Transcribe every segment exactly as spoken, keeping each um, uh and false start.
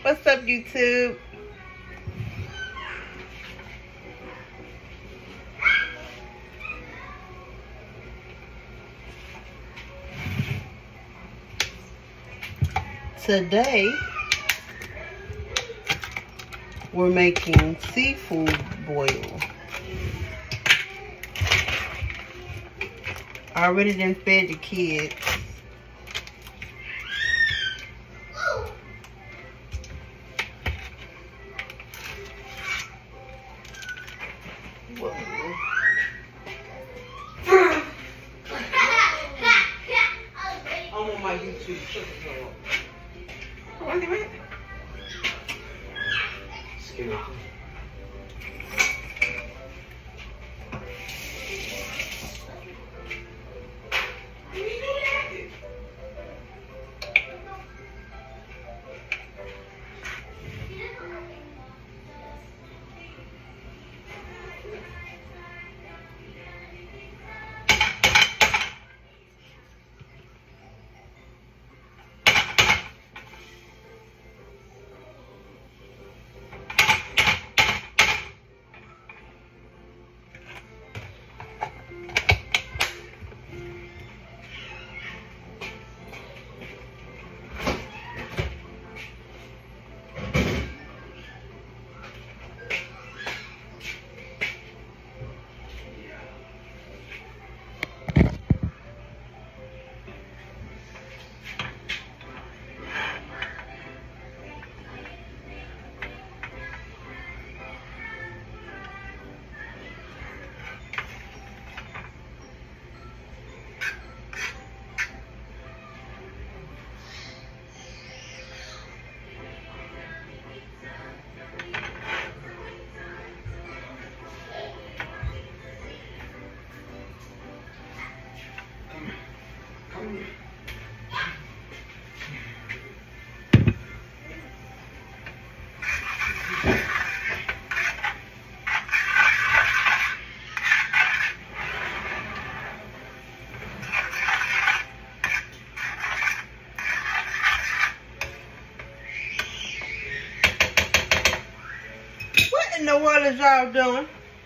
What's up, YouTube? Today, we're making seafood boil. I already done fed the kids. I'm on my YouTube. Wait a minute. Skin it. What in the world is y'all doing?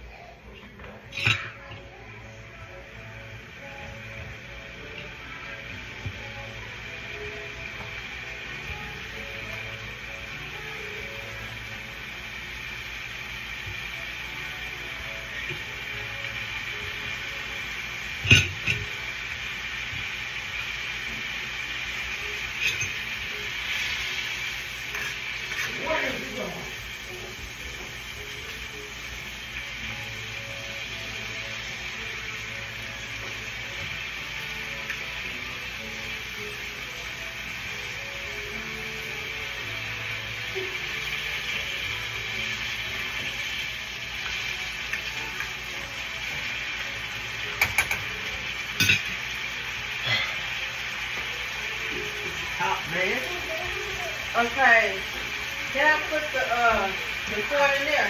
Hot man. Okay. Can I put the uh the corn in there?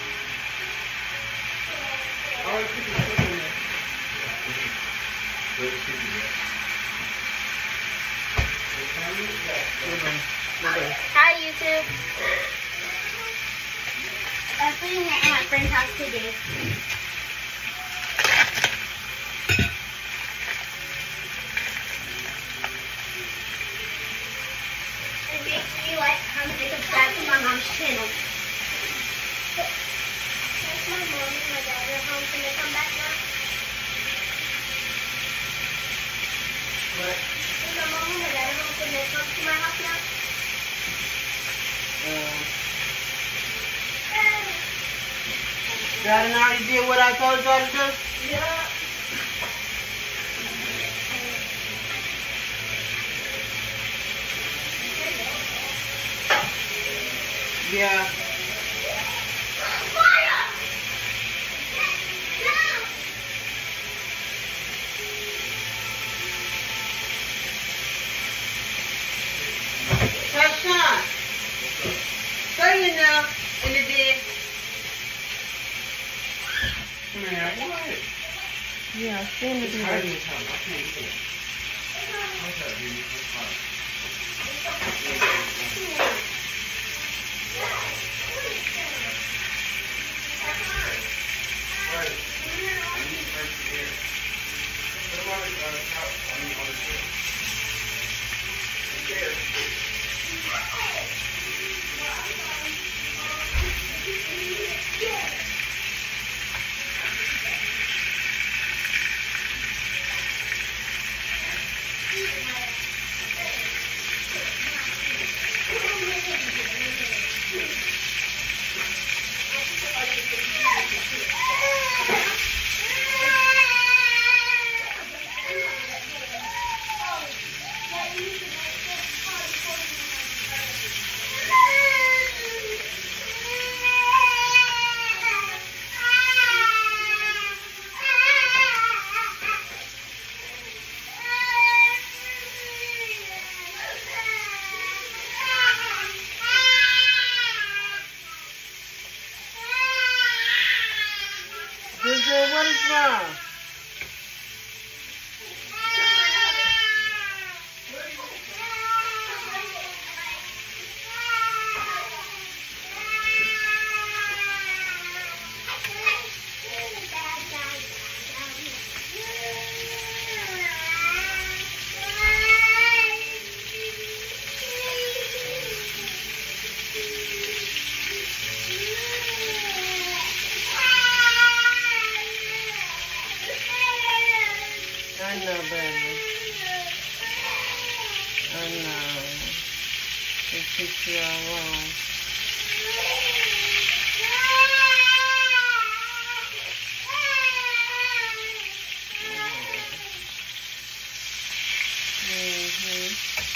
I want to put the corn in there. Hi YouTube. I'm putting it at my friend's house today. And make sure you like, comment, and subscribe to my mom's channel. That's my mom and my dad are home. Can they come back now? What? Is my mom and my dad are home? Can they come to my house now? Um, y'all done already did what I told y'all to do? Yeah. Yeah. Tashawn, stay in there in the bed. Man, what? Yeah, stay in the bed. I can't get it. Okay, picture alone. Mm-hmm.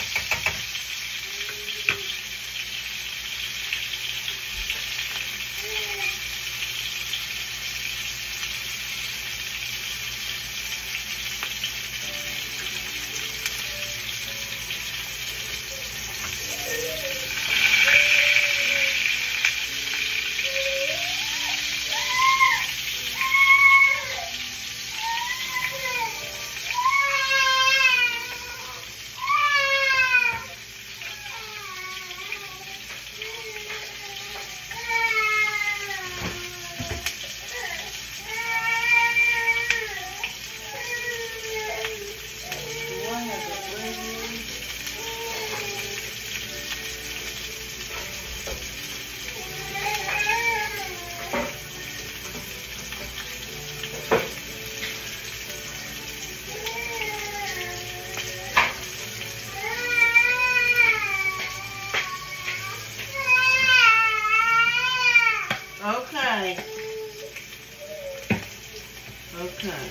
Okay. Okay.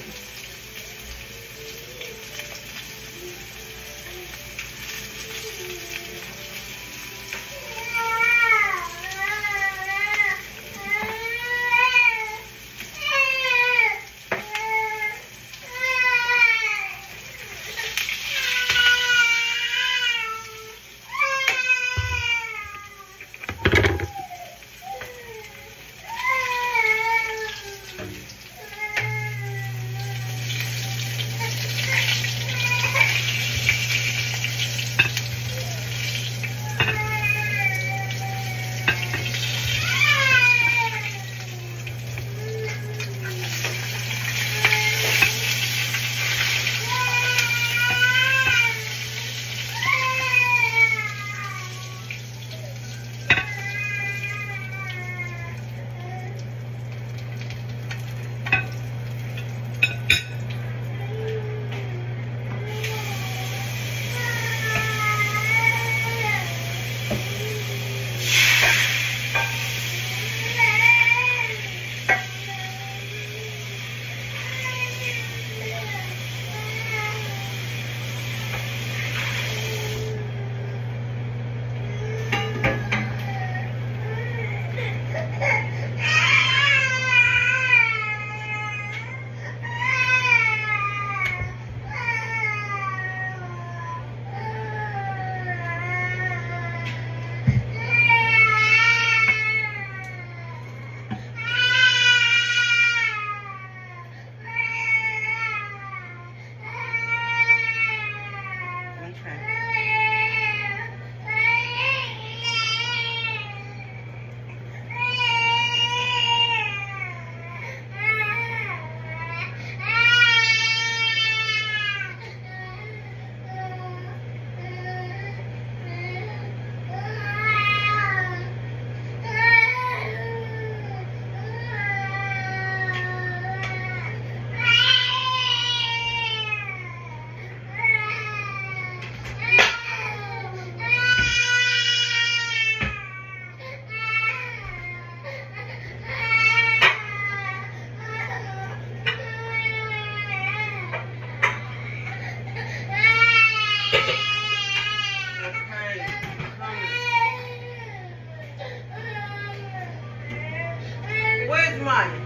Where's money?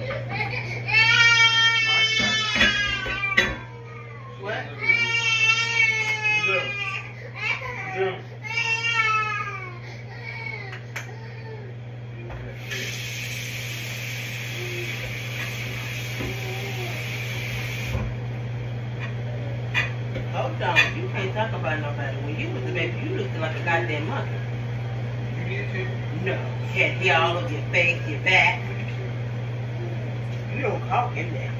What? Zoom. Zoom. Hold on, you can't talk about nobody. When you was a baby, you looked like a goddamn monkey. You did too. No, had hair all over your face, your back. You don't talk in there.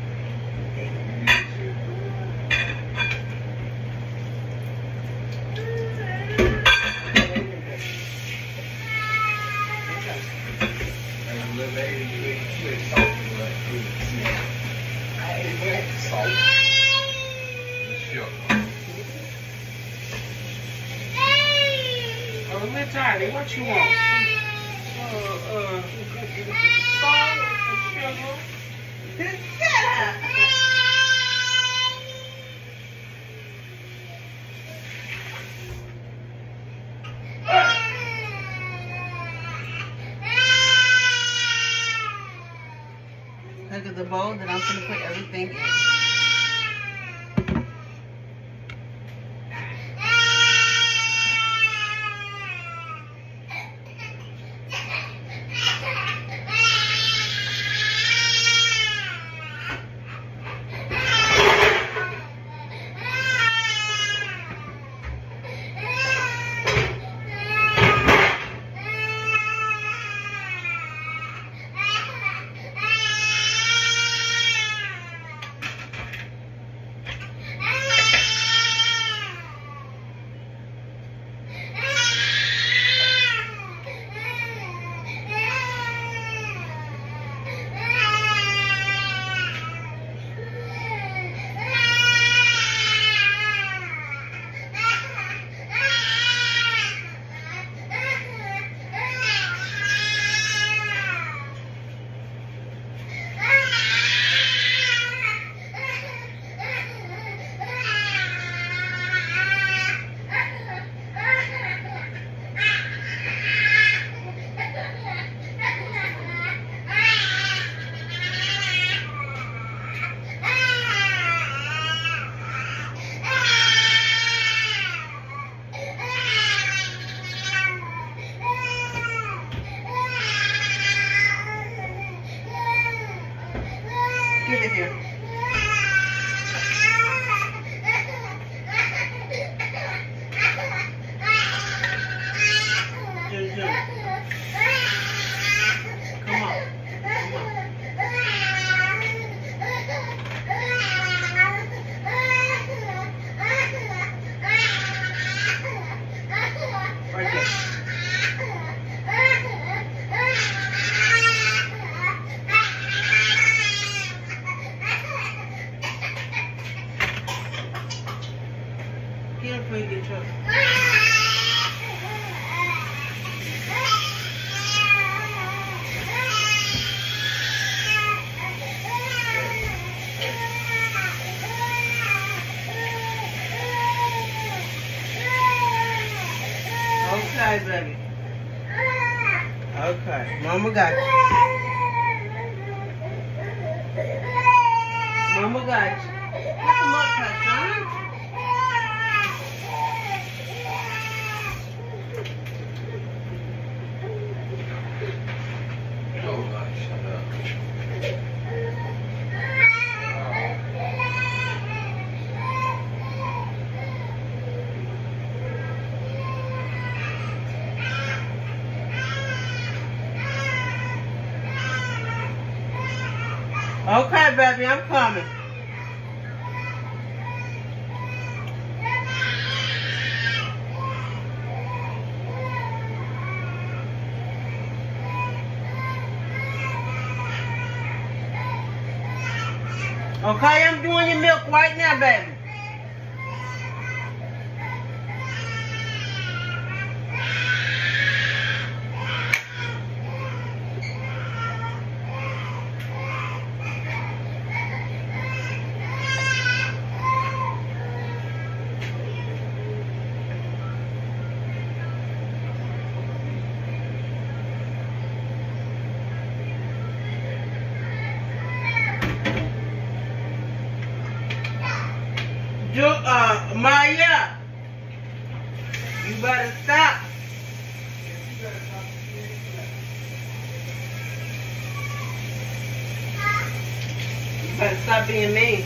And little lady, you ain't, you ain't talking like food. I ain't went to salt. Sure. All want? Miss Tiny, what you want? Uh, uh, salt and sugar. Shut up. Look at the bowl that I'm going to put everything in. Give it here. Juju. Come on. Come on. Right there. Get up before you get choked. Okay, baby. Okay, Mama got you. Mama got you. Put them up, Touchdown. Oh, God, shut up. Okay, baby, I'm coming. Okay, I'm doing your milk right now, baby. Jo, uh, Maya, you better stop. You better stop being mean.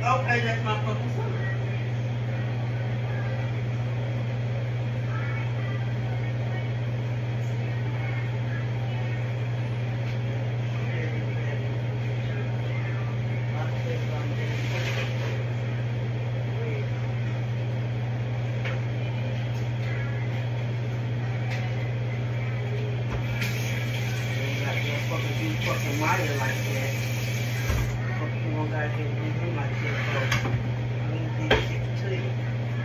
Okay, that's my fucking son. Fucking Maya like that. Fucking one guy can't do him like that, so I need these shit to you.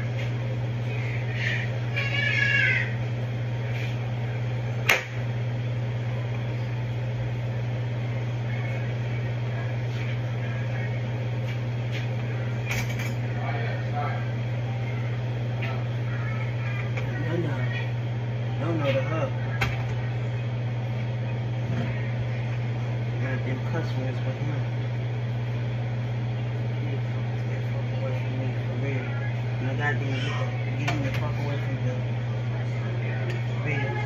No, no. No, no, the hub. Them customers with him. Get the fuck away from me, for real. And I gotta get, the, get him the fuck away from him. For real.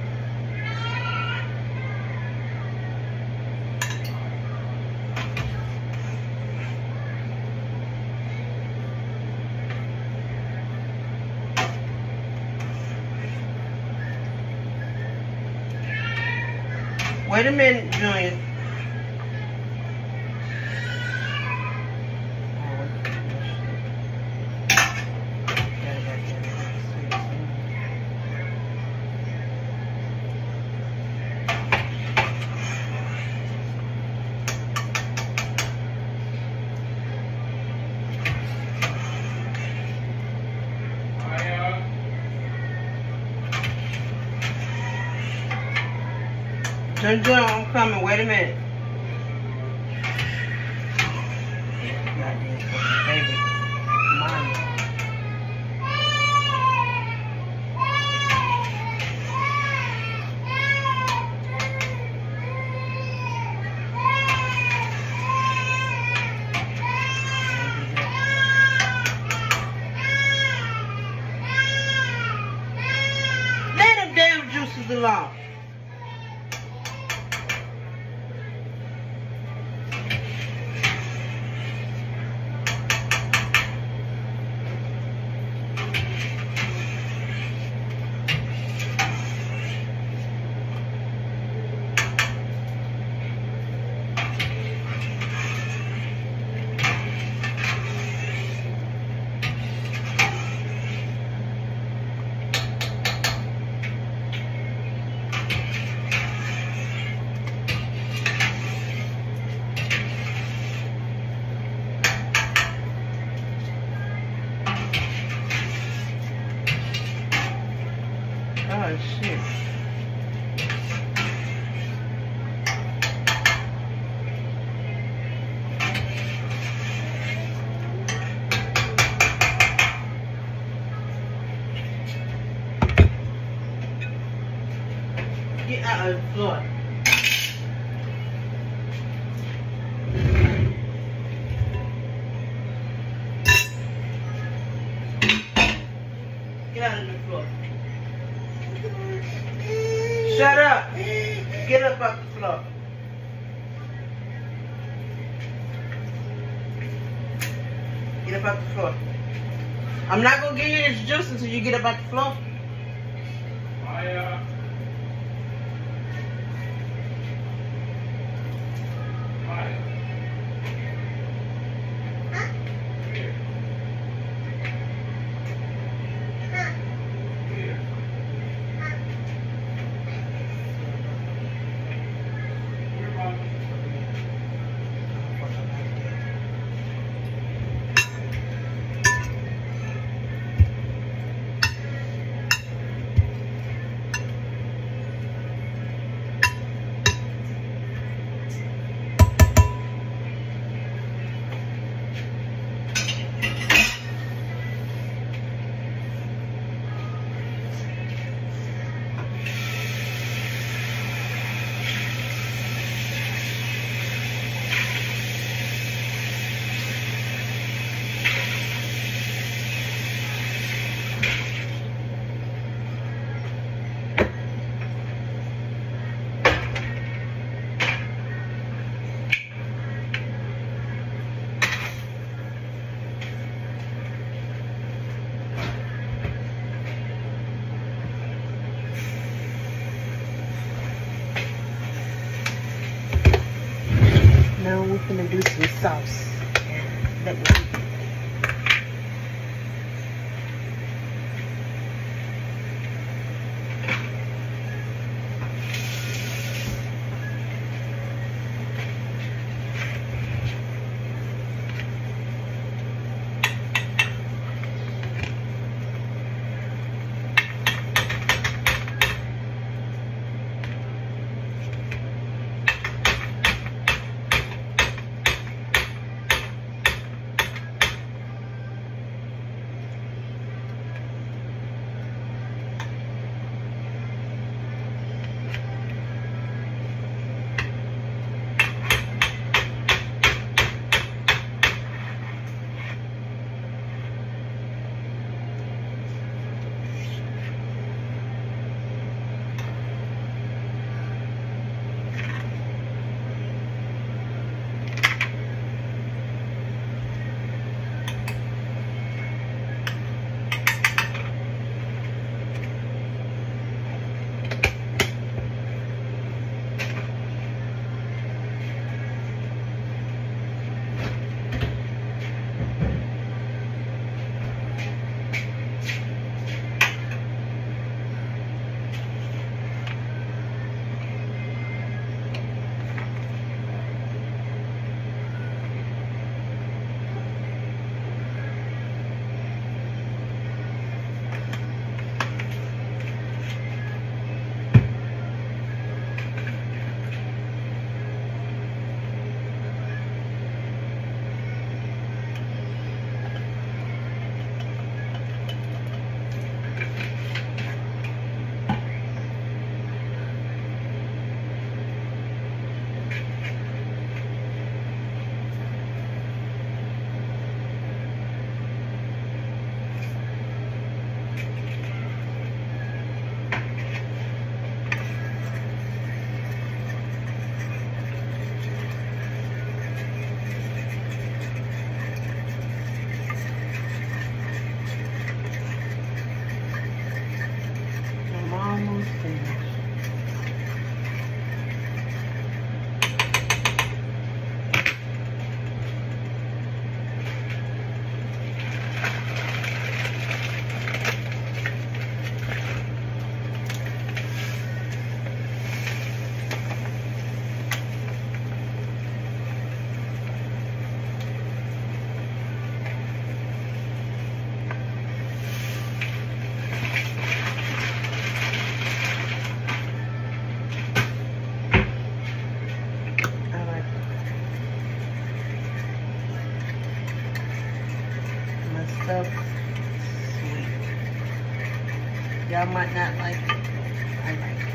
Wait a minute, Junior. Junior, Junior, I'm coming. Wait a minute. Goddamn fucking favorite. Mine. Let them damn juices alone. Oh shit. Get out of the floor. Get out of the floor. Shut up. Get up off the floor. Get up off the floor. I'm not going to give you this juice until you get up off the floor. Maya. Maya. Here. Here. Here, Mom. gonna do some sauce. Let me see. Stuff sweet. Y'all might not like it. I like it.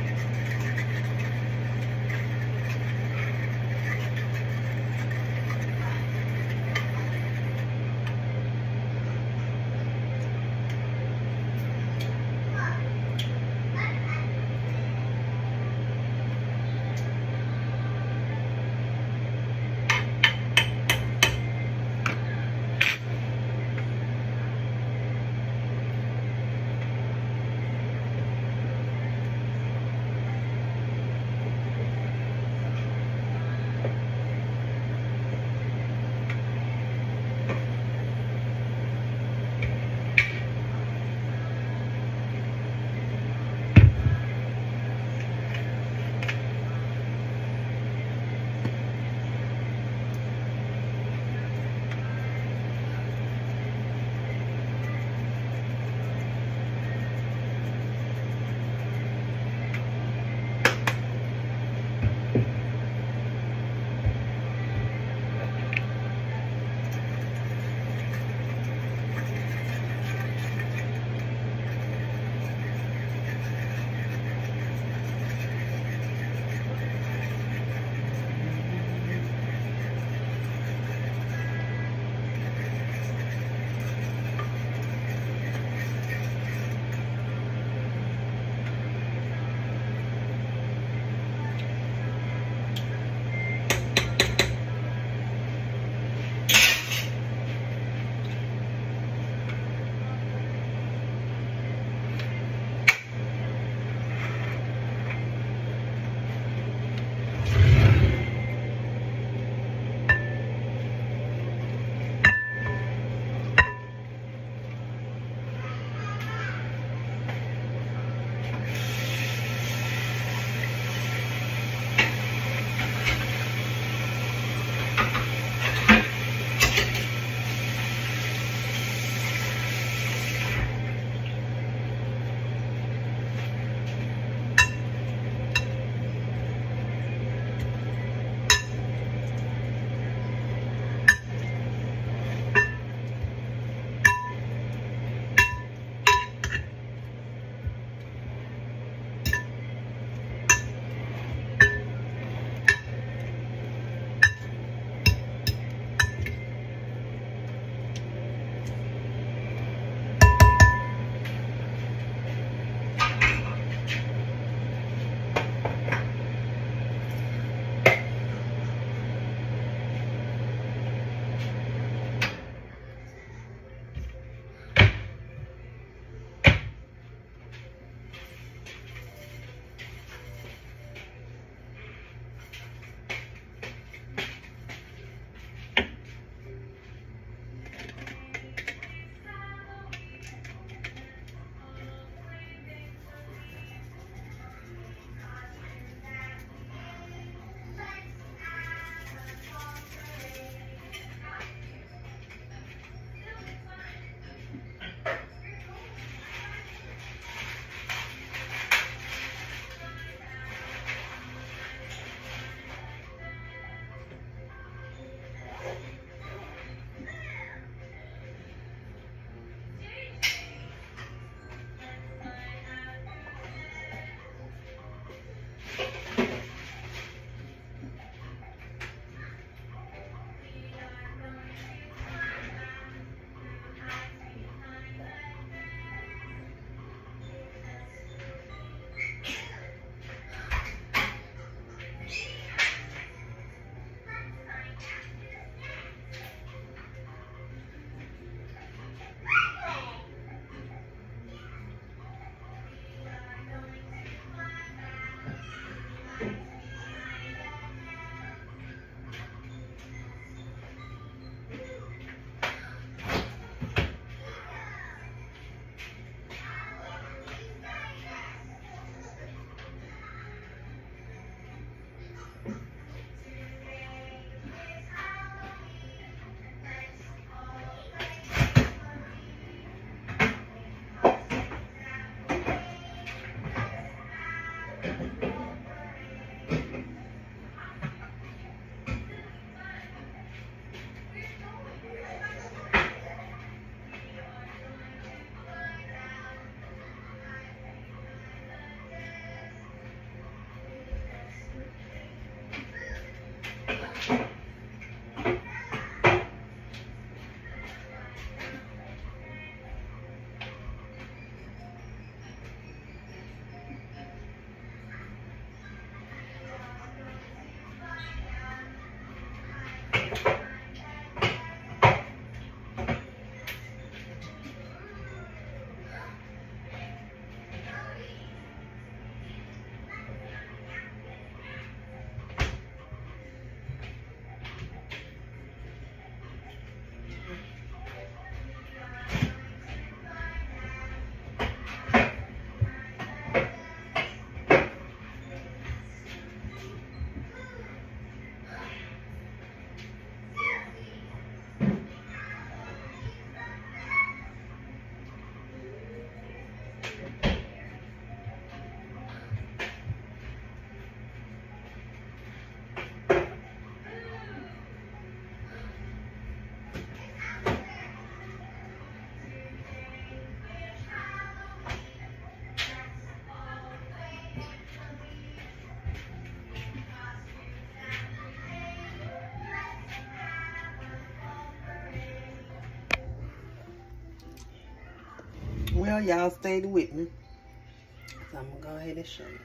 Well, y'all stayed with me, so I'm gonna go ahead and show you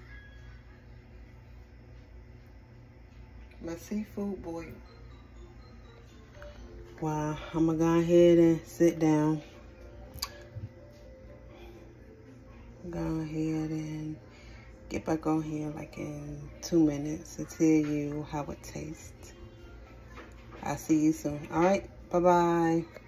my seafood boil. Wow, I'm gonna go ahead and sit down. Go ahead and get back on here like in two minutes to tell you how it tastes. I'll see you soon. All right, bye-bye.